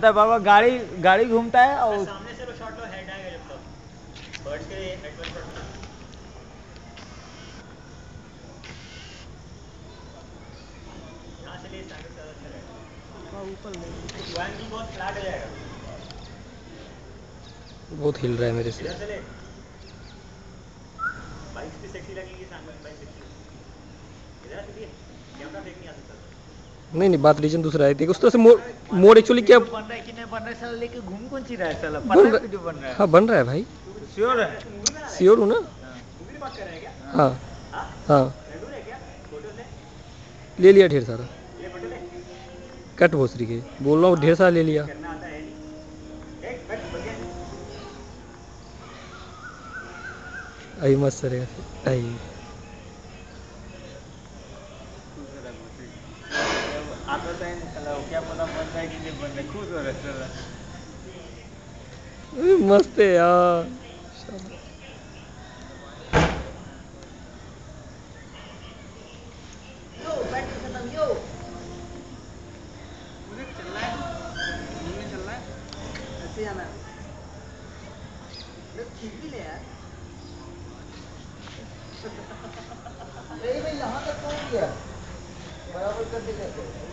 चलता है बाबा, गाड़ी गाड़ी घूमता है और सामने से लो शॉट लो, हेड आएगा जब तक बर्ड्स के हेड पर शॉट लो। यहाँ से ले स्टैंडर्ड ज़्यादा अच्छा रहेगा। ऊपर ले एंगल बहुत फ्लैट हो जाएगा। बहुत हिल रहा है मेरे से। इधर से ले, बाइक्स भी सेक्सी लगेंगी, सामने बाइक सेक्सी लगेगी। इधर से कैमरा फेंक नहीं आ सकता। नहीं नहीं, बात रीजन दूसरा है। देखो उस तरह से मोड़ एक्चुअली क्या बन रहा है कि नहीं बन रहा है साला, लेके घूम कौन सी रहा है साला, बन पता है रहा, वीडियो बन रहा है। हाँ बन रहा है भाई, श्योर है? श्योर हूँ ना। मूवी की बात कर रहे हैं क्या? हाँ हाँ, रेडू है क्या? फोटो ले, ले लिया ढेर सारा। ले फोटो ले। कट भोसरी के बोल रहा हूँ, ढेर सारा ले लिया। करना आता है नहीं। एक कट बन गया। आई मस्त सरेगा आई। आता तो है नहीं साला, क्या पता बन रहा है कि नहीं बन रहा है, खुश हो रहा है साला। मस्त है यार। यो बैटरी खत्म यो। मुझे चल रहा है, घूमने चल रहा है, ऐसे आना है। खींच भी ले यार। भाई यहाँ तक पहुँच गया, बराबर कर दे कैसे।